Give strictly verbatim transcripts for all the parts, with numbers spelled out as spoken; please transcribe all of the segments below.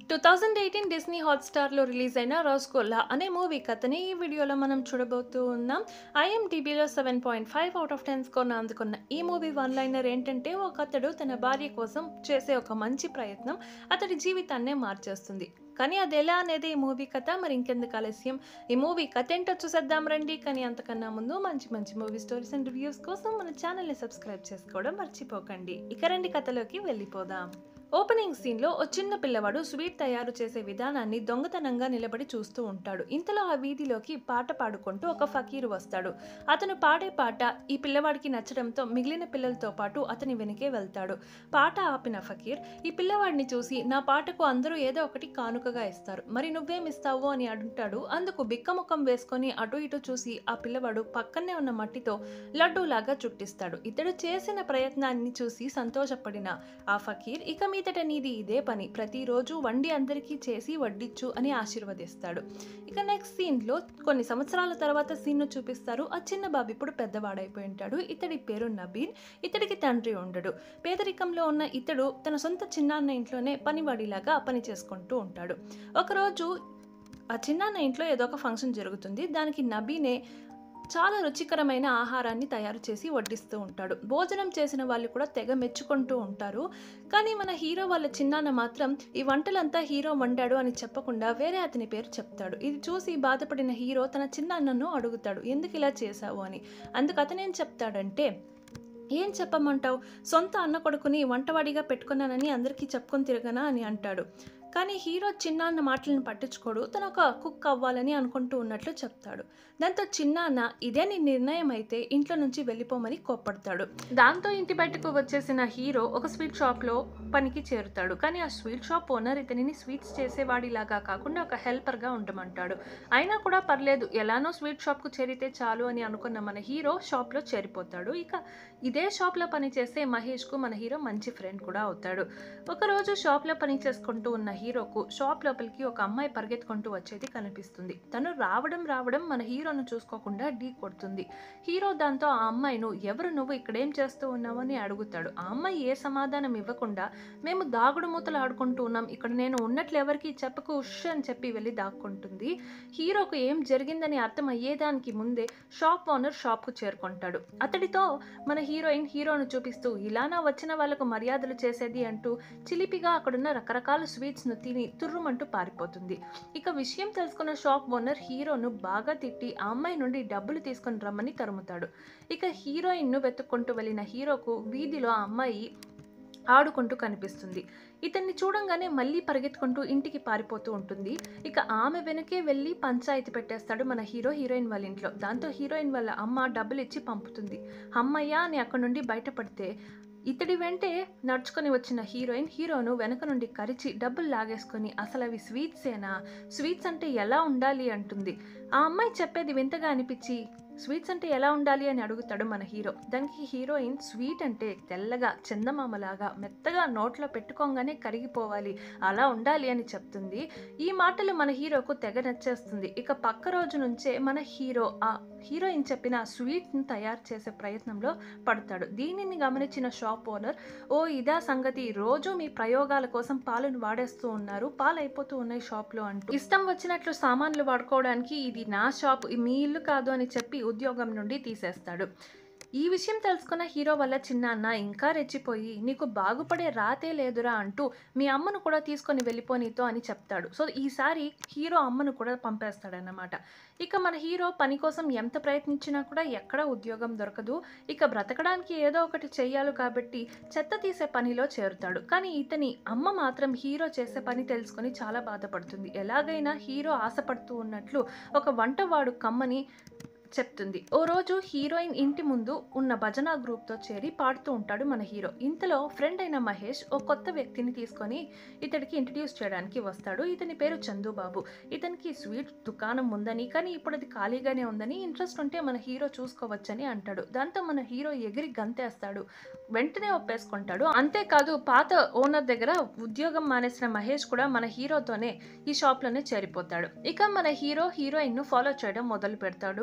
Two thousand eighteen Disney హాట్‌స్టార్‌లో release అయిన 'రోస్గోల్లా' అనే మూవీ కథని ఈ వీడియోలో మనం చూడబోతూ ఉన్నాం. ఐఎండీబీలో seven point five out of ten స్కోర్‌ను అందుకున్న ఈ మూవీ వన్ లైనర్ ఏంటంటే, ఒకతడు తన భార్య కోసం చేసే ఒక మంచి ప్రయత్నం అతడి జీవితాన్నే మార్చేస్తుంది. కానీ అదెలా అనేది ఈ మూవీ కథ. మరి ఇంకెందుకు ఆలస్యం, ఈ మూవీ కథేంటో చూసేద్దాం రండి. కానీ అంతకన్నా ముందు మంచి మంచి మూవీ స్టోరీస్ అండ్ రివ్యూస్ కోసం మన ఛానల్‌ని సబ్స్క్రైబ్ చేసుకోవడం మర్చిపోకండి. ఇక రండి కథలోకి వెళ్ళిపోదాం. ఓపెనింగ్ సీన్‌లో ఓ చిన్న పిల్లవాడు స్వీట్ తయారు చేసే విధానాన్ని దొంగతనంగా నిలబడి చూస్తూ ఉంటాడు. ఇంతలో ఆ వీధిలోకి పాట పాడుకుంటూ ఒక ఫకీరు వస్తాడు. అతను పాడే పాట ఈ పిల్లవాడికి నచ్చడంతో మిగిలిన పిల్లలతో పాటు అతని వెనకే వెళ్తాడు. పాట ఆపిన ఫకీర్ ఈ పిల్లవాడిని చూసి, నా పాటకు అందరూ ఏదో ఒకటి కానుకగా ఇస్తారు, మరి నువ్వేమిస్తావు అని అంటాడు. అందుకు బిక్కముఖం వేసుకొని అటు ఇటు చూసి ఆ పిల్లవాడు పక్కనే ఉన్న మట్టితో లడ్డూలాగా చుట్టిస్తాడు. ఇతడు చేసిన ప్రయత్నాన్ని చూసి సంతోషపడిన ఆ ఫకీర్, ఇక మీదట నీది ఇదే పని, ప్రతిరోజు వండి అందరికీ చేసి వడ్డిచ్చు అని ఆశీర్వదిస్తాడు. ఇక నెక్స్ట్ సీన్లో కొన్ని సంవత్సరాల తర్వాత సీన్ను చూపిస్తారు. ఆ చిన్న బాబు ఇప్పుడు పెద్దవాడైపోయి ఉంటాడు. ఇతడి పేరు నబీన్. ఇతడికి తండ్రి ఉండడు. పేదరికంలో ఉన్న ఇతడు తన సొంత చిన్నాన్న ఇంట్లోనే పనివాడిలాగా పని చేసుకుంటూ ఉంటాడు. ఒకరోజు ఆ చిన్నాన్న ఇంట్లో ఏదో ఒక ఫంక్షన్ జరుగుతుంది. దానికి నబీనే చాలా రుచికరమైన ఆహారాన్ని తయారు చేసి వడ్డిస్తూ ఉంటాడు. భోజనం చేసిన వాళ్ళు కూడా తెగ మెచ్చుకుంటూ ఉంటారు. కానీ మన హీరో వాళ్ళ చిన్నాన్న మాత్రం ఈ వంటలంతా హీరో వండాడు అని చెప్పకుండా వేరే అతని పేరు చెప్తాడు. ఇది చూసి బాధపడిన హీరో తన చిన్నాన్నను అడుగుతాడు, ఎందుకు ఇలా చేశావు అని. అందుకు అతనేం చెప్తాడంటే, ఏం చెప్పమంటావు, సొంత అన్న కొడుకుని వంటవాడిగా పెట్టుకున్నానని అందరికీ చెప్పుకొని తిరగనా అని అంటాడు. కానీ హీరో చిన్నాన్న మాటలను పట్టించుకోడు. తను ఒక కుక్ అవ్వాలని అనుకుంటూ ఉన్నట్లు చెప్తాడు. దాంతో చిన్నాన్న ఇదే నీ నిర్ణయం అయితే ఇంట్లో నుంచి వెళ్ళిపోమని కోప్పడతాడు. దాంతో ఇంటి బయటకు వచ్చేసిన హీరో ఒక స్వీట్ షాప్లో పనికి చేరుతాడు. కానీ ఆ స్వీట్ షాప్ ఓనర్ ఇతనిని స్వీట్స్ చేసేవాడిలాగా కాకుండా ఒక హెల్పర్గా ఉండమంటాడు. అయినా కూడా పర్లేదు, ఎలానో స్వీట్ షాప్కు చేరితే చాలు అని అనుకున్న మన హీరో షాప్లో చేరిపోతాడు. ఇక ఇదే షాప్లో పనిచేసే మహేష్కు మన హీరో మంచి ఫ్రెండ్ కూడా అవుతాడు. ఒకరోజు షాప్లో పని చేసుకుంటూ ఉన్న హీరోకు షాప్ లోపలికి ఒక అమ్మాయి పరిగెత్తుకుంటూ వచ్చేది కనిపిస్తుంది. తను రావడం రావడం మన హీరోను చూసుకోకుండా ఢీ కొడుతుంది. హీరో దాంతో ఆ అమ్మాయిను, ఎవరు నువ్వు, ఇక్కడేం చేస్తూ ఉన్నావు అని అడుగుతాడు. ఆ అమ్మాయి ఏ సమాధానం ఇవ్వకుండా, మేము దాగుడు మూతలు ఆడుకుంటూ ఉన్నాం, ఇక్కడ నేను ఉన్నట్లు ఎవరికి చెప్పకు ఉష్ అని చెప్పి వెళ్ళి దాక్కుంటుంది. హీరోకు ఏం జరిగిందని అర్థం అయ్యేదానికి ముందే షాప్ ఓనర్ షాప్కు చేరుకుంటాడు. అతడితో మన హీరోయిన్ హీరోను చూపిస్తూ, ఇలానా వచ్చిన వాళ్ళకు మర్యాదలు చేసేది అంటూ చిలిపిగా అక్కడున్న రకరకాల స్వీట్స్ తిని తుర్రుమంటూ పారిపోతుంది. ఇక విషయం తెలుసుకున్న షాప్ ఓనర్ హీరోను బాగా తిట్టి ఆ అమ్మాయి నుండి డబ్బులు తీసుకొని రమ్మని తరుముతాడు. ఇక హీరోయిన్ ను వెతుక్కుంటూ వెళ్ళిన హీరోకు వీధిలో ఆ అమ్మాయి ఆడుకుంటూ కనిపిస్తుంది. ఇతన్ని చూడంగానే మళ్ళీ పరిగెత్తుకుంటూ ఇంటికి పారిపోతూ ఉంటుంది. ఇక ఆమె వెనకే వెళ్ళి పంచాయతీ పెట్టేస్తాడు మన హీరో హీరోయిన్ వాళ్ళ ఇంట్లో. దాంతో హీరోయిన్ వాళ్ళ అమ్మ డబ్బులు ఇచ్చి పంపుతుంది. అమ్మయ్య అని అక్కడ నుండి బయటపడితే ఇతడి వెంటే నడుచుకొని వచ్చిన హీరోయిన్ హీరోను వెనక నుండి కరిచి డబ్బులు లాగేసుకొని, అసలు అవి స్వీట్సేనా, స్వీట్స్ అంటే ఎలా ఉండాలి అంటుంది. ఆ అమ్మాయి చెప్పేది వింతగా అనిపించి, స్వీట్స్ అంటే ఎలా ఉండాలి అని అడుగుతాడు మన హీరో. దానికి హీరోయిన్, స్వీట్ అంటే తెల్లగా చందమామలాగా మెత్తగా నోట్లో పెట్టుకోగానే కరిగిపోవాలి, అలా ఉండాలి అని చెప్తుంది. ఈ మాటలు మన హీరోకు తెగ నచ్చేస్తుంది. ఇక పక్క రోజు నుంచే మన హీరో ఆ హీరోయిన్ చెప్పిన స్వీట్ని తయారు చేసే ప్రయత్నంలో పడతాడు. దీనిని గమనించిన షాప్ ఓనర్, ఓ ఇదా సంగతి, రోజు మీ ప్రయోగాల కోసం పాలను వాడేస్తూ ఉన్నారు, పాలు అయిపోతూ ఉన్నాయి షాప్లో అంటూ ఇష్టం వచ్చినట్లు సామాన్లు వాడుకోవడానికి ఇది నా షాప్, మీ ఇల్లు కాదు అని చెప్పి ఉద్యోగం నుండి తీసేస్తాడు. ఈ విషయం తెలుసుకున్న హీరో వల్ల చిన్నాన్న ఇంకా రెచ్చిపోయి, నీకు బాగుపడే రాతే లేదురా అంటూ మీ అమ్మను కూడా తీసుకొని వెళ్ళిపోనీతో అని చెప్తాడు. సో ఈసారి హీరో అమ్మను కూడా పంపేస్తాడన్నమాట. ఇక మన హీరో పని కోసం ఎంత ప్రయత్నించినా కూడా ఎక్కడ ఉద్యోగం దొరకదు. ఇక బ్రతకడానికి ఏదో ఒకటి చెయ్యాలి కాబట్టి చెత్త తీసే పనిలో చేరుతాడు. కానీ ఇతని అమ్మ మాత్రం హీరో చేసే పని తెలుసుకొని చాలా బాధపడుతుంది. ఎలాగైనా హీరో ఆశపడుతూ ఉన్నట్లు ఒక వంటవాడు కమ్మని చెప్తుంది. ఓ రోజు హీరోయిన్ ఇంటి ముందు ఉన్న భజన గ్రూప్తో చేరి పాడుతూ ఉంటాడు మన హీరో. ఇంతలో ఫ్రెండ్ అయిన మహేష్ ఓ కొత్త వ్యక్తిని తీసుకొని ఇతడికి ఇంట్రడ్యూస్ చేయడానికి వస్తాడు. ఇతని పేరు చందుబాబు. ఇతనికి స్వీట్ దుకాణం ఉందని, కానీ ఇప్పుడు అది ఖాళీగానే ఉందని, ఇంట్రెస్ట్ ఉంటే మన హీరో చూసుకోవచ్చని అంటాడు. దాంతో మన హీరో ఎగిరి గంతేస్తాడు. వెంటనే ఒప్పేసుకుంటాడు. అంతేకాదు పాత ఓనర్ దగ్గర ఉద్యోగం మానేసిన మహేష్ కూడా మన హీరోతోనే ఈ షాప్లోనే చేరిపోతాడు. ఇక మన హీరో హీరోయిన్ ను ఫాలో చేయడం మొదలు పెడతాడు. ఇలా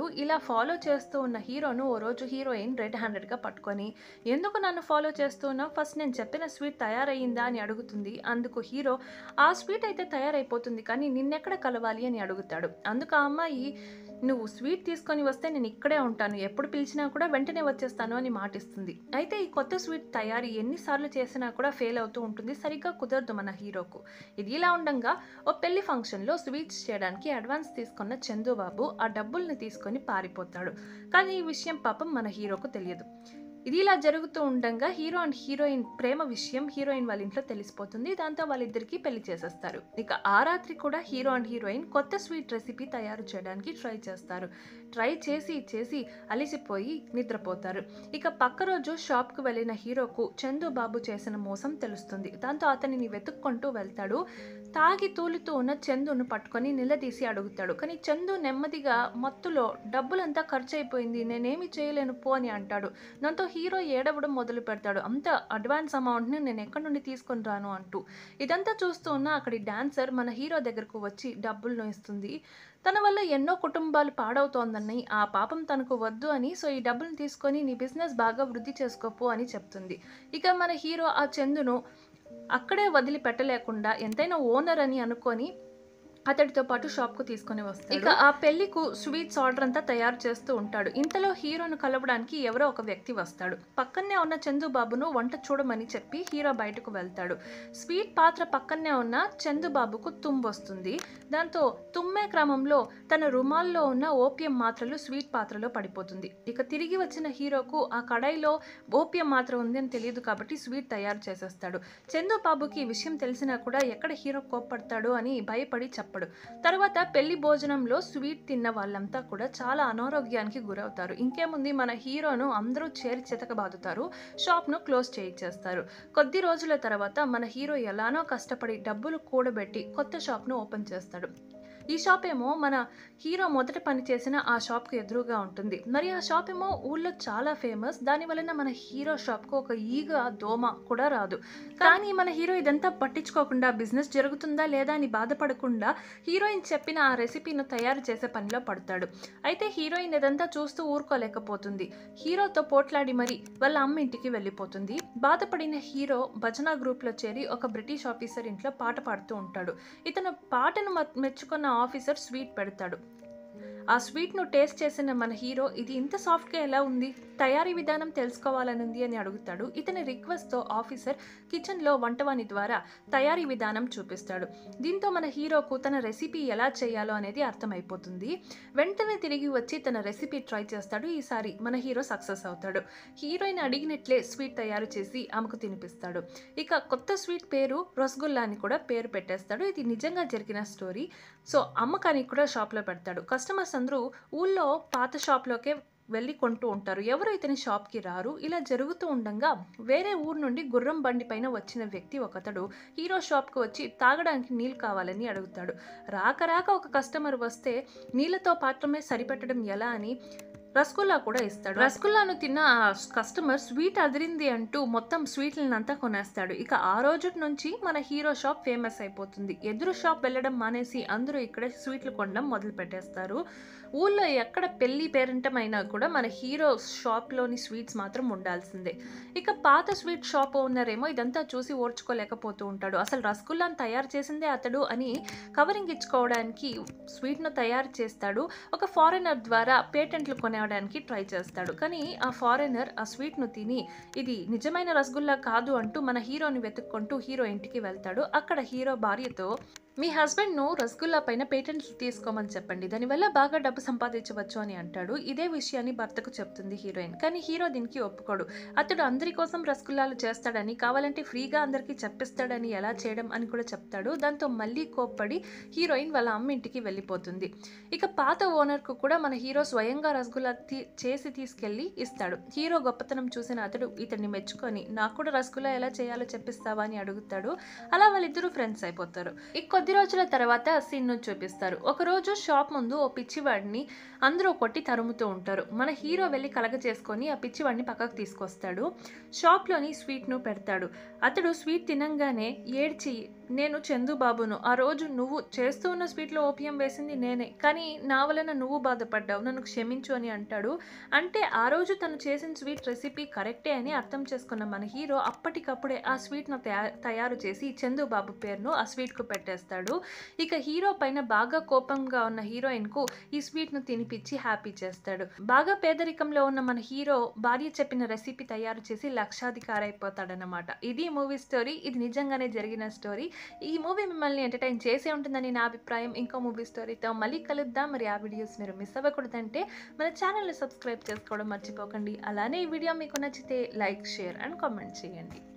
ఫాలో చేస్తూ ఉన్న హీరోను ఓ రోజు హీరోయిన్ రెడ్ హ్యాండెడ్గా పట్టుకొని, ఎందుకు నన్ను ఫాలో చేస్తూ ఉన్నావు, ఫస్ట్ నేను చెప్పిన స్వీట్ తయారయ్యిందా అని అడుగుతుంది. అందుకు హీరో, ఆ స్వీట్ అయితే తయారైపోతుంది కానీ నిన్నెక్కడ కలవాలి అని అడుగుతాడు. అందుకు ఆ అమ్మాయి, నువ్వు స్వీట్ తీసుకొని వస్తే నేను ఇక్కడే ఉంటాను, ఎప్పుడు పిలిచినా కూడా వెంటనే వచ్చేస్తాను అని మాటిస్తుంది. అయితే ఈ కొత్త స్వీట్ తయారీ ఎన్నిసార్లు చేసినా కూడా ఫెయిల్ అవుతూ ఉంటుంది, సరిగ్గా కుదరదు మన హీరోకు. ఇది ఇలా ఉండగా ఓ పెళ్లి ఫంక్షన్లో స్వీట్స్ చేయడానికి అడ్వాన్స్ తీసుకున్న చందుబాబు ఆ డబ్బుల్ని తీసుకొని పారిపోతాడు. కానీ ఈ విషయం పాపం మన హీరోకు తెలియదు. ఇది ఇలా జరుగుతూ ఉండగా హీరో అండ్ హీరోయిన్ ప్రేమ విషయం హీరోయిన్ వాళ్ళ ఇంట్లో తెలిసిపోతుంది. దాంతో వాళ్ళిద్దరికీ పెళ్లి చేసేస్తారు. ఇక ఆ రాత్రి కూడా హీరో అండ్ హీరోయిన్ కొత్త స్వీట్ రెసిపీ తయారు చేయడానికి ట్రై చేస్తారు. ట్రై చేసి చేసి అలిసిపోయి నిద్రపోతారు. ఇక పక్క రోజు షాప్కు వెళ్ళిన హీరోకు చందుబాబు చేసిన మోసం తెలుస్తుంది. దాంతో అతనిని వెతుక్కుంటూ వెళ్తాడు. తాగి తూలుతూ ఉన్న చందును పట్టుకొని నిలదీసి అడుగుతాడు. కానీ చందు నెమ్మదిగా మత్తులో డబ్బులంతా ఖర్చు అయిపోయింది, నేనేమి చేయలేను పో అని అంటాడు. దాంతో హీరో ఏడవడం మొదలు పెడతాడు. అంత అడ్వాన్స్ అమౌంట్ని నేను ఎక్కడి నుండి తీసుకొని రాను అంటూ. ఇదంతా చూస్తూ ఉన్న అక్కడి డాన్సర్ మన హీరో దగ్గరకు వచ్చి డబ్బులను ఇస్తుంది. తన వల్ల ఎన్నో కుటుంబాలు పాడవుతోందని, ఆ పాపం తనకు వద్దు అని, సో ఈ డబ్బులను తీసుకొని నీ బిజినెస్ బాగా వృద్ధి చేసుకోపు అని చెప్తుంది. ఇక మన హీరో ఆ చందును అక్కడే వదిలిపెట్టలేకుండా ఎంతైనా ఓనర్ అని అనుకొని అతడితో పాటు షాప్కు తీసుకొని వస్తాడు. ఇక ఆ పెళ్లికు స్వీట్స్ ఆర్డర్ అంతా తయారు చేస్తూ ఉంటాడు. ఇంతలో హీరోను కలవడానికి ఎవరో ఒక వ్యక్తి వస్తాడు. పక్కనే ఉన్న చందుబాబును వంట చూడమని చెప్పి హీరో బయటకు వెళ్తాడు. స్వీట్ పాత్ర పక్కనే ఉన్న చందుబాబుకు తుమ్ము వస్తుంది. దాంతో తుమ్మే క్రమంలో తన రుమాల్లో ఉన్న ఓపియం మాత్రలు స్వీట్ పాత్రలో పడిపోతుంది. ఇక తిరిగి వచ్చిన హీరోకు ఆ కడాయిలో ఓపియం మాత్ర ఉంది అని తెలియదు కాబట్టి స్వీట్ తయారు చేసేస్తాడు. చందుబాబుకి ఈ విషయం తెలిసినా కూడా ఎక్కడ హీరో కోప్పడతాడు అని భయపడి చెప్ప తర్వాత పెళ్లి భోజనంలో స్వీట్ తిన్న వాళ్ళంతా కూడా చాలా అనారోగ్యానికి గురవుతారు. ఇంకేముంది, మన హీరోను అందరూ చేరి చితకబాదుతారు. షాప్ను క్లోజ్ చేయించేస్తారు. కొద్ది రోజుల తర్వాత మన హీరో ఎలానో కష్టపడి డబ్బులు కూడబెట్టి కొత్త షాప్ను ఓపెన్ చేస్తాడు. ఈ షాప్ ఏమో మన హీరో మొదట పనిచేసిన ఆ షాప్కు ఎదురుగా ఉంటుంది. మరి ఆ షాప్ ఏమో ఊళ్ళో చాలా ఫేమస్. దాని వలన మన హీరో షాప్కు ఒక ఈగ దోమ కూడా రాదు. కానీ మన హీరో ఇదంతా పట్టించుకోకుండా బిజినెస్ జరుగుతుందా లేదా అని బాధపడకుండా హీరోయిన్ చెప్పిన ఆ రెసిపీను తయారు చేసే పనిలో పడతాడు. అయితే హీరోయిన్ ఇదంతా చూస్తూ ఊరుకోలేకపోతుంది. హీరోతో పోట్లాడి మరి వాళ్ళ అమ్మ ఇంటికి వెళ్ళిపోతుంది. బాధపడిన హీరో భజనా గ్రూప్లో చేరి ఒక బ్రిటిష్ ఆఫీసర్ ఇంట్లో పాట పాడుతూ ఉంటాడు. ఇతను పాటను మెచ్చుకున్న ఆఫీసర్ స్వీట్ పెడతాడు. ఆ స్వీట్ను టేస్ట్ చేసిన మన హీరో, ఇది ఇంత సాఫ్ట్గా ఎలా ఉంది, తయారీ విధానం తెలుసుకోవాలనుంది అని అడుగుతాడు. ఇతని రిక్వెస్ట్తో ఆఫీసర్ కిచెన్లో వంటవాని ద్వారా తయారీ విధానం చూపిస్తాడు. దీంతో మన హీరోకు తన రెసిపీ ఎలా చేయాలో అనేది అర్థమైపోతుంది. వెంటనే తిరిగి వచ్చి తన రెసిపీ ట్రై చేస్తాడు. ఈసారి మన హీరో సక్సెస్ అవుతాడు. హీరోయిన్ అడిగినట్లే స్వీట్ తయారు చేసి ఆమెకు తినిపిస్తాడు. ఇక కొత్త స్వీట్ పేరు రసగుల్లా అని కూడా పేరు పెట్టేస్తాడు. ఇది నిజంగా జరిగిన స్టోరీ. సో అమ్మకానికి కూడా షాప్లో పెడతాడు. కస్టమర్స్ అందరూ ఊళ్ళో పాత షాప్లోకే వెళ్ళి కొంటూ ఉంటారు. ఎవరు ఇతని షాప్కి రారు. ఇలా జరుగుతూ ఉండగా వేరే ఊరు నుండి గుర్రం బండి పైన వచ్చిన వ్యక్తి ఒకతడు హీరో షాప్కి వచ్చి తాగడానికి నీళ్ళు కావాలని అడుగుతాడు. రాక రాక ఒక కస్టమర్ వస్తే నీళ్ళతో పాత్రమే సరిపెట్టడం ఎలా అని రసగుల్లా కూడా ఇస్తాడు. రసగుల్లాను తిన్న ఆ కస్టమర్ స్వీట్ అదిరింది అంటూ మొత్తం స్వీట్లను అంతా కొనేస్తాడు. ఇక ఆ రోజు నుంచి మన హీరో షాప్ ఫేమస్ అయిపోతుంది. ఎదురు షాప్ వెళ్ళడం మానేసి అందరూ ఇక్కడ స్వీట్లు కొనడం మొదలు పెట్టేస్తారు. ఊళ్ళో ఎక్కడ పెళ్లి పేరెంటం అయినా కూడా మన హీరో షాప్లోని స్వీట్స్ మాత్రం ఉండాల్సిందే. ఇక పాత స్వీట్ షాప్ ఓనరేమో ఇదంతా చూసి ఓర్చుకోలేకపోతూ ఉంటాడు. అసలు రసగుల్లాను తయారు చేసిందే అతడు అని కవరింగ్ ఇచ్చుకోవడానికి స్వీట్ను తయారు చేస్తాడు. ఒక ఫారినర్ ద్వారా పేటెంట్లు కొనేవడానికి ట్రై చేస్తాడు. కానీ ఆ ఫారినర్ ఆ స్వీట్ను తిని ఇది నిజమైన రసగుల్లా కాదు అంటూ మన హీరోని వెతుక్కుంటూ హీరో ఇంటికి వెళ్తాడు. అక్కడ హీరో భార్యతో, మీ హస్బెండ్ను రసగుల్లా పైన పేటెంట్లు తీసుకోమని చెప్పండి, దానివల్ల బాగా డబ్బు సంపాదించవచ్చు అని అంటాడు. ఇదే విషయాన్ని భర్తకు చెప్తుంది హీరోయిన్. కానీ హీరో దీనికి ఒప్పుకోడు. అతడు అందరి కోసం రసగుల్లాలు చేస్తాడని, కావాలంటే ఫ్రీగా అందరికీ చెప్పిస్తాడని, ఎలా చేయడం అని కూడా చెప్తాడు. దాంతో మళ్ళీ కోప్పడి హీరోయిన్ వాళ్ళ అమ్మ ఇంటికి వెళ్ళిపోతుంది. ఇక పాత ఓనర్కు కూడా మన హీరో స్వయంగా రసగుల్లా తీ చేసి తీసుకెళ్ళి ఇస్తాడు. హీరో గొప్పతనం చూసిన అతడు ఇతన్ని మెచ్చుకొని, నాకు కూడా రసగుల్లా ఎలా చేయాలో చెప్పిస్తావా అని అడుగుతాడు. అలా వాళ్ళిద్దరూ ఫ్రెండ్స్ అయిపోతారు. కొద్ది రోజుల తర్వాత సీన్ను చూపిస్తారు. ఒకరోజు షాప్ ముందు ఓ పిచ్చివాడిని అందరూ కొట్టి తరుముతూ ఉంటారు. మన హీరో వెళ్ళి కలగ చేసుకొని ఆ పిచ్చివాడిని పక్కకు తీసుకొస్తాడు. షాప్లోని స్వీట్ను పెడతాడు. అతడు స్వీట్ తినంగానే ఏడ్చి నేను చందు బాబును. ఆ రోజు నువ్వు చేస్తూ ఉన్న స్వీట్‌లో ఓపియం వేసింది నేనే. కానీ నా వలన నువ్వు బాధపడ్డావు. నన్ను క్షమించు అని అంటాడు. అంటే ఆ రోజు తను చేసిన స్వీట్ రెసిపీ కరెక్టే అని అర్థం చేసుకున్న మన హీరో అప్పటికప్పుడే ఆ స్వీట్‌ను తయా తయారు చేసి చందు బాబు పేరును ఆ స్వీట్‌కు పెట్టేస్తాడు. ఇక హీరో పైన బాగా కోపంగా ఉన్న హీరోయిన్‌కు ఈ స్వీట్‌ను తినిపిచ్చి హ్యాపీ చేస్తాడు. బాగా పేదరికంలో ఉన్న మన హీరో భార్య చెప్పిన రెసిపీ తయారు చేసి లక్షాధికారి అయిపోతాడనమాట. ఇది మూవీ స్టోరీ. ఇది నిజంగానే జరిగిన స్టోరీ. ఈ మూవీ మిమ్మల్ని ఎంటర్‌టైన్ చేసే ఉంటుందని నా అభిప్రాయం. ఇంకో మూవీ స్టోరీతో మళ్ళీ కలుద్దాం. మరి ఆ వీడియోస్ మీరు మిస్ అవ్వకూడదంటే మన ఛానెల్‌ని సబ్స్క్రైబ్ చేసుకోవడం మర్చిపోకండి. అలానే ఈ వీడియో మీకు నచ్చితే లైక్, షేర్ అండ్ కామెంట్ చేయండి.